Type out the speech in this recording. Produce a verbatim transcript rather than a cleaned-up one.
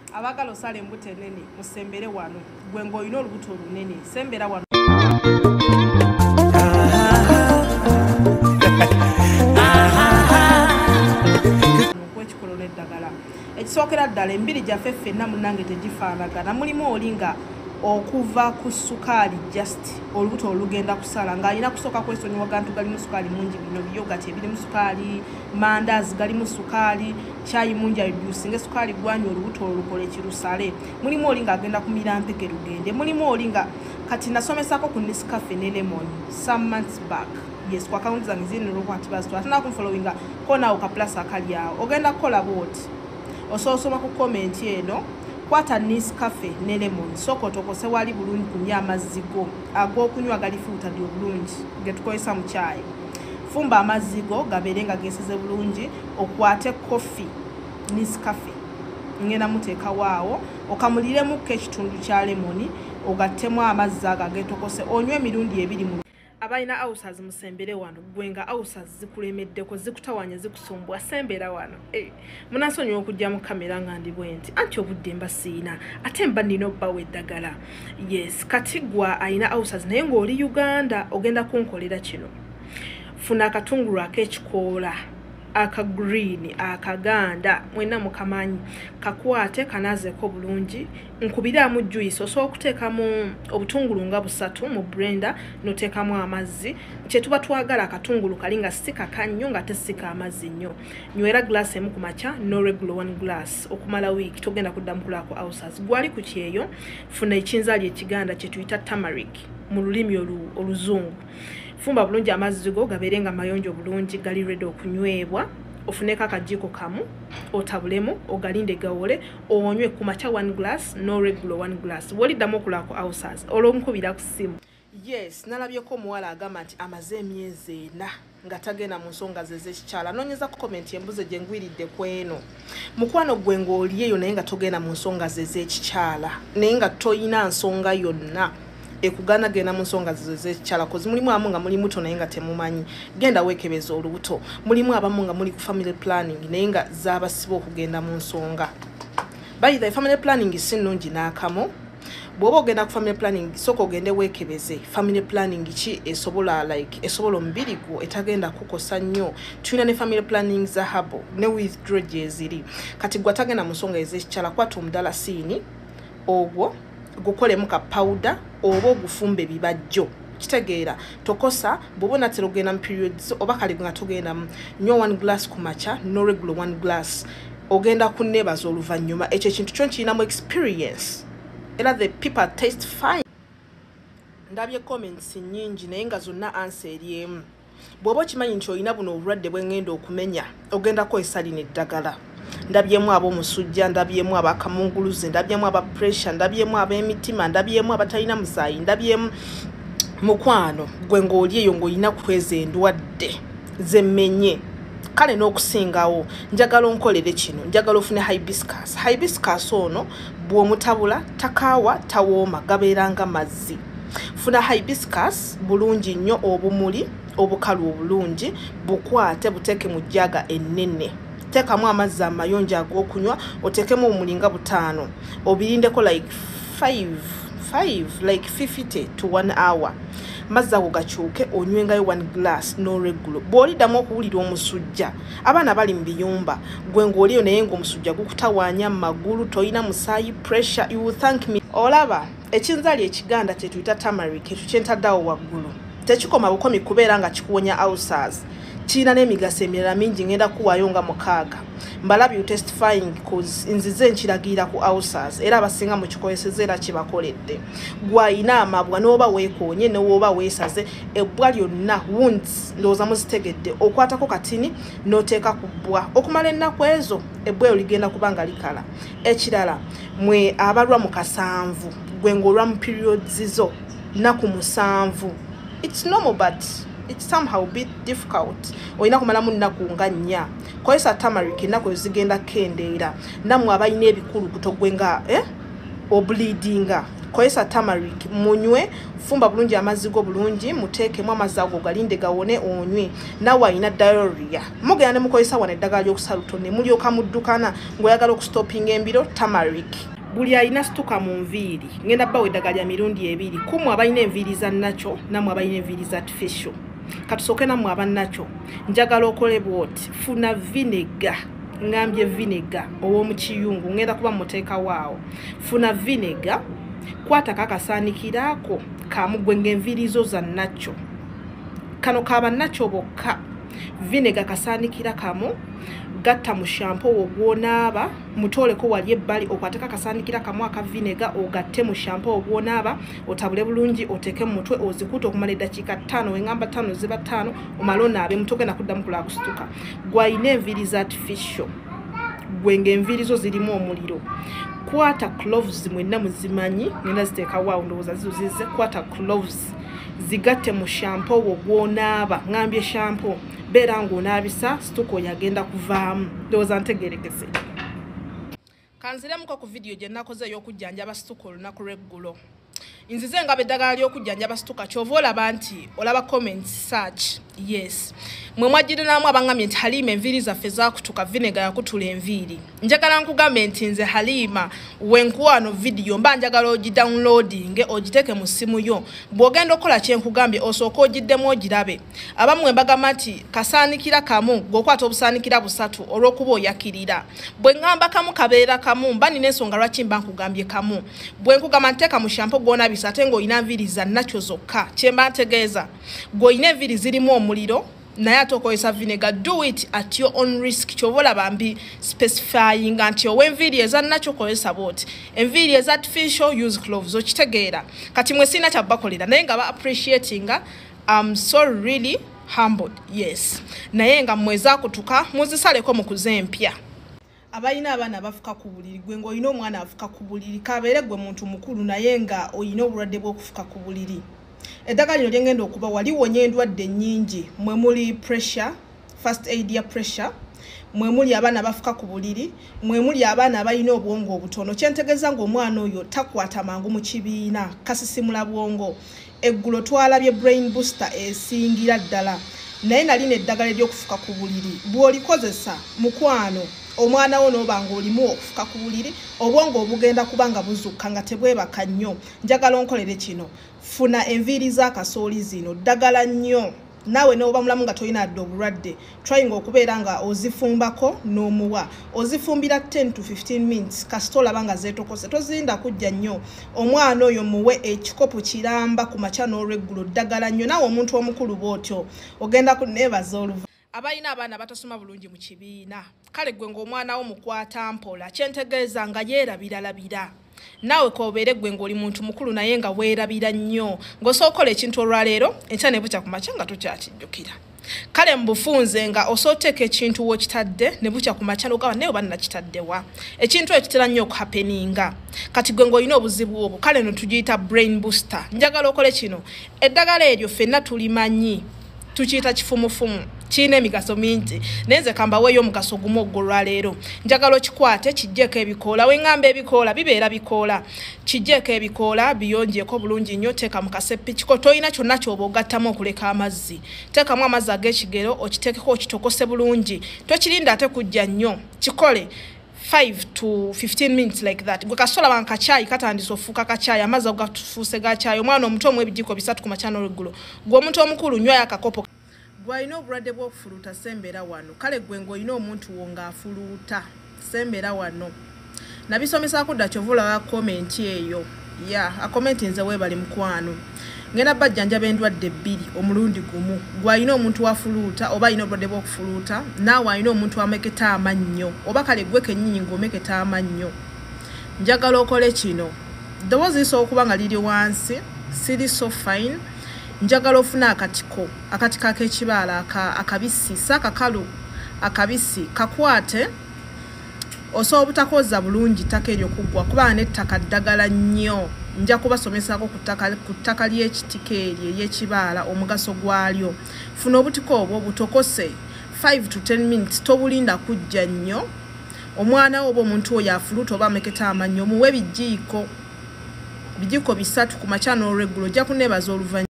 abagalo sale embute nene musembere wano gwe ng'olina olubuto olunene sembera wano. Okwekikolo n'eddagala ekisookera ddala embiri gyaffe ffenna munnange tegifaanagana mulimu olinga okuva ku sukaali just olubuto olugenda kusala ng'alina kusooka kwesonyiwa gantu galimu sukaali mungi bino biyogati ebirimu sukaali mandaazi galimu sukaali kyayi mungi ayidusinga sukaali gwanya olubuto olukole kirusale mulimu olinga agenda kumira mpeke lugende mulimu olinga kati nasomesako ku Nescafe ne lemon some months back yes kwa account zange zini rukwati basto atana kumfollowinga kona ukaplus akali yao ogenda kukola boti ososoma ku comment eno kwata Nescafe ne lemon soko tokose wali bulungi kunya amazigo ago kunywa gali futa dio bulungi getukoyesa mu chai fumba amazigo gaberenga geseze bulungi okwate coffee Nescafe ngena muteka wao okamulire mu kekitundu kya lemon ogatemu amazzi agetokose onywe mirundi ebiri mu abaina awusazi musembere wano gwenga awusazi zikulemeddeko zikutawanya zikusumbwa sembera wano eh munasonyo okujja mu kamera ngandi bwenti anti obudde mbasiina ate mba nino bawe eddagala yes katigwa aina awusazi naye ng'oli Uganda ogenda kunkolera kino funa akatungulu ak'ekikoola aka green akaganda mwena mukamanyi kakwate kanazeko bulungi nkubiramu juice so okuteekamu obutungulu nga busatu mu blender noteekamu amazzi kye tuba twagala akatungulu kalinga sika kanyo nga tesika amazzi nnyo nywera glass emu kumacha no regular one glass okumala week togenda kuddamu kulako awusazi gwali ku kyeyo funa ekinzaali ekiganda kye tuyita turmeric mu lulimi oluzungu fumba bulungi amazzi go gaberenga mayonjo bulungi gali ready okunywebwa ofuneka akajiko kamu otabulemu ogalinde gawole onywe kumacha one glass no regular one glass woli damo kulako awusazi olomukubira ku simu yes nalabyeko muwala agamba nti amaze emyezi ena nga tagenda mu nsonga ze z'ekikyala nonyeza ku comment embuze gye ngwiridde kweno mukwano gwe ng'oliyeyo naye nga togenda mu nsonga ze z'ekikyala naye nga toyina nsonga yonna ekugana gena mu nsonga z'ekikyala kozi mulimu amu nga muli muto naye nga temumanyi genda weekebeza olubuto mulimu abamu nga muli ku family planning naye nga zaabasiba okugenda mu nsonga by the family planning si nnungi n'akamu bw'oba ogenda ku family planning sooka ogende weekebeze family planning ki esobola like esobola omubiri gwo etagenda kukosa nnyo tulina ne family planning za habo ne withdraw gye ziri kati gwe atagenda mu nsonga ez'ekikyala kwata omudalasini ogwo gukolemu ka powder oba ogufumbe bibajjo kitegeera tokosa bw'obona terogenda mu periods oba kale nga togenda nnyo one glass kumacha no regular one glass ogenda kunnebaza oluvannyuma ekyo ekintu kyo nkirinamu experience era the people taste fine ndabye comments nnyingi naye nga zonna answer eri emu bw'oba okimanyi nti olina buno obulwadde bw'engenda okumenya ogenda kukozesa lino eddagala ndabyemu ab'omusujja ndabyemu abakamunguluze ndabyemu aba pressure ndabyemu ab'emitima ndabyemu abatalina musaayi ndabyemu mukwano gwe ng'oli eyo ng'olina kweza endwadde zemmenye kale n'okusingawo njagala onkolere kino njagala ofune hibiscus hibiscus ono bw'omutabula takaawa tawooma gabeeranga mazzi funa hibiscus bulungi nnyo obumuli obukalu obulungi bukwate buteeke mu jjaga ennene tekamu amazzi amayonjo ag'okunywa otekemu omulinga butaano obirindeko like five five like fifty to one hour mazzi ago gakyuke onywengayo one glass no regular bw'oliddamu okuwulira omusujja abaana bali mu biyumba gwe ng'oliyo naye ng'omusujja gukutawaanya mu magulu toyina musaayi pressure you will thank me olaba ekinzaali ekiganda kye tuyita turmeric ekyo kye ntaddeawo waggulu tekikoma bukomi kubeera nga kikuwonya ulcers China n'emigaso emirala mingi ngenda kuwaayo nga mukaaga mbalabye testifying cause nzize nkiragira ku ulcers era abasinga mu kikozeseza era kibakoledde gwayina amabwa n'oba weekoonye n'oba weesaze ebbwa lyonna wounds ndowooza muzitegedde okwatako katini n'oteeka ku bbwa okumala ennaku ezo ebbwa eyo ligenda kubanga likala ekirala mwe abalwa mu kasanvu gwe ng'olwa mu periods zo nnaku musanvu it's normal but it's somehow a bit difficult oyina kumalamu nnaku nga nnya kozesa turmeric ennaku ezigenda kendeera nammwe abalina ebikulu kutogwenga eh? Obleedinga kozesa turmeric munywe fumba bulungi amazzi go bulungi muteekemu amazzi ago galinde gawone onywe nawe alina diarrhea mugenda ne mukozesa wano eddagala ly'okusaluto ne mulyoka muddukana ng'oyagala okustopinga embiro turmeric buli alina situka mu nviiri ngenda bbawo eddagala lya mirundi ebiri kumu abalina enviiri za nacho namwe abalina enviiri za artificial katusooke namwe abanacho njagala okole bwoti funa vinegar ngambye vinegar ow'omu kiyungu ngenda kuba muteeka waawo funa vinegar kwata kakasaanikiraako kamugwe ng'enviiri zo za nacho kano kaba nacho bokka vinegar kasaanikira kamu gatta mu shampoo ogwonaaba mutooleko wali ebbali okwateka kasaanikira kamu aka vinegar ogatte mu shampoo ogwonaaba otabule bulungi oteeke mu mutwe ozikuta okumala eddakiika ttaano wengamba ttaano ziba ttaano omala onaabe mutogenda kuddamu kulaba kusituka gwalina enviiri za artificial gwe ng'enviiri zo zirimu omuliro kwata cloves mwenna muzimanyi ngenda ziteeka waawo ndowooza zizuzize kwata cloves zigatte mu shampoo ogwonaaba ngambye shampoo beera ng'onaabisa situko yagenda kuvaamu ndowooza ntegerekese kanziremuko ku vidiyo gye nakoze ey'okujjanjaba situka olunaku lw'eggulo nzize ngaba eddagala ly'okujjanjaba situka kyova olaba nti olaba comment search yes mwe mwagirinamu abangamye nti Halima enviiri zaffe zaakutuka vinegar yakutula enviiri njagala nkugambe nti nze Halima wenkuwano vidiyo mba njagala ogidownloadinge ogiteeke mu ssimu yo bw'ogenda okola kyenkugambye osooka ogiddemu ogirabe abamwe mbagamba nti kasaanikira kamu g'okwata obusaanikira busatu olw'okuba oyakirira bwe ngamba kamu kabeera kamu mba nina ensonga lwaki mba nkugambye kamu bwe nkugamba nteeka mu shampo gw'onabisa ate ng'olina enviiri za nacho zokka kye mba ntegeeza gw'olina enviiri zirimu omuliro naye ate okozesa vinegar do it at your own risk kyova olaba mbi specifying nti ow'enviiri eza nacho kozesa bwoti enviiri eza artificial use cloves okitegeera kati mwe sirina kyabakolera naye nga ba appreciatinga I'm so really humbled yes naye nga mweza kutuka muzisaleko mu kuzempya abalina abaana abafuka ku buliri gwe ng'olina omwana afuka ku buliri kabeere gwe muntu mukulu naye nga olina obulwadde bw'okufuka ku buliri eddagala lino lyengenda okuba waliwonya endwadde nnyingi mwe muli pressure first aid ya pressure mwe muli abaana abafuka ku buliri mwe muli abaana abalina obwongo obutono kyentegeeza ng'omwana oyo takwata mangu mu kibiina kasisimula bwongo eggulo twalabye brain booster esingira ddala naye nalina eddagala ery'okufuka ku buliri bw'olikozesa mukwano omwana wo n'oba ng'olimu okufuka ku buliri obwongo obugenda kuba nga buzukka nga tebwebaka nnyo njagala onkolere kino funa enviiri za kasooli zino ddagala nnyo naawe n'oba mulamu nga tolina adde obulwadde trying okubeera nga ozifumbako n'omuwa ozifumbira ten to fifteen minutes kasita olaba nga zeetokose tozirinda kujja nnyo omwana oyo muwe ekikopo kiramba ku makya n'olweggulo ddagala nnyo naawe omuntu omukulu bw'otyo ogenda kuneebaza oluva abalina abaana batasoma bulungi mu kibiina kale gwe ng'omwana wo mukwata mpola kyentegeeza nga yeerabiralabira naawe kobeere gwe ng'oli muntu mukulu naye nga weerabira nnyo ng'osookola ekintu olwaleero enkya ne bukya ku makya nga tokyakijjukira kale mbufunze nga osooteeka ekintu w'okitadde ne bukya ku makya n'ogamba naye oba nnakitaddewa ekintu ekyo kitera nnyo okuhapeninga kati gwe ng'olina obuzibu obwo kale no tugiyita brain booster njagala okole kino eddagala eryo ffenna tulimanyi tukiyita kifumufumu kirina emigaso mingi naye nze kambaweeyo omugaso gumu ogwo olwaleero njagala okikwate kijjeeko ebikoola wengamba ebikoola bibeera bikoola kijjeeko ebikoola biyongyeko bulungi nnyo teeka mu kaseppikiko tolina kyonna kyoba ogattamu okuleka amazzi teekamu amazzi ag'ekigero okiteekeko okitokose bulungi tokirinda ate kujja nnyo kikole five to fifteen minutes like that gwe kasola banka chai katandisa ofuuka kachai amazzi agatufuuse ga chai omwana omuto omwe ebijiko bisatu ku makya n'olweggulo gwe omuntu omukulu nywaya akakopo gwalina obulwadde bw'okufuluuta sembera wano kale gwe ng'olina omuntu wo ng'afuluuta sembera wano nabisomesaako dda kyova olaba komenti eyo ya akomenti nze weebali mukwano ngenda bajjanjaba endwadde bbiri omulundi gumu gwalina omuntu wafuluuta oba alina obulwadde bw'okufuluuta naawe alina omuntu ameketa amannyo oba kale gwe kennyini ng'omeketa amannyo njagala okole kino ddoboozi lisobola okuba nga liri wansi siri so fine njagala ofuna akatiko akatiko ak'ekibaala akabisi saakakalu akabisi kakwate osobola obutakoza bulungi ttaka eryo kuggwa kuba n'ettaka ddagala nnyo nja kubasomesako ku ttaka ly'ekitiko eryo ery'ekibaala omugaso gwalyo funa obutiko obwo butokose five to ten minutes tobulinda kujja nnyo omwana wo oba omuntu oyo afuluuta oba ameketa amannyo muwe ebijiiko bijiko bisatu ku makya n'olweggulo ojja kuneebaza oluvannyuma.